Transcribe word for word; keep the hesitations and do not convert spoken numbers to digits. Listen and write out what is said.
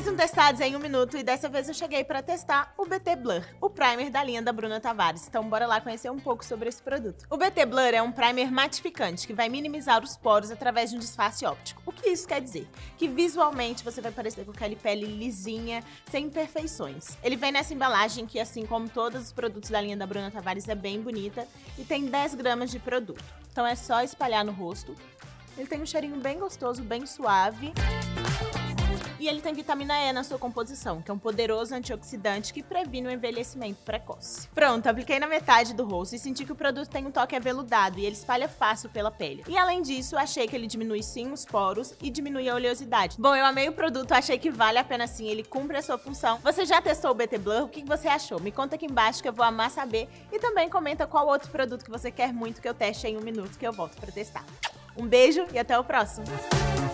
um Testados em um minuto e dessa vez eu cheguei para testar o B T Blur, o primer da linha da Bruna Tavares. Então bora lá conhecer um pouco sobre esse produto. O B T Blur é um primer matificante que vai minimizar os poros através de um disfarce óptico. O que isso quer dizer? Que visualmente você vai parecer com aquela pele lisinha, sem imperfeições. Ele vem nessa embalagem que, assim como todos os produtos da linha da Bruna Tavares, é bem bonita e tem dez gramas de produto. Então é só espalhar no rosto. Ele tem um cheirinho bem gostoso, bem suave. E ele tem vitamina E na sua composição, que é um poderoso antioxidante que previne o envelhecimento precoce. Pronto, apliquei na metade do rosto e senti que o produto tem um toque aveludado e ele espalha fácil pela pele. E além disso, achei que ele diminui sim os poros e diminui a oleosidade. Bom, eu amei o produto, achei que vale a pena sim, ele cumpre a sua função. Você já testou o B T Blur? O que você achou? Me conta aqui embaixo que eu vou amar saber. E também comenta qual outro produto que você quer muito que eu teste em um minuto que eu volto pra testar. Um beijo e até o próximo!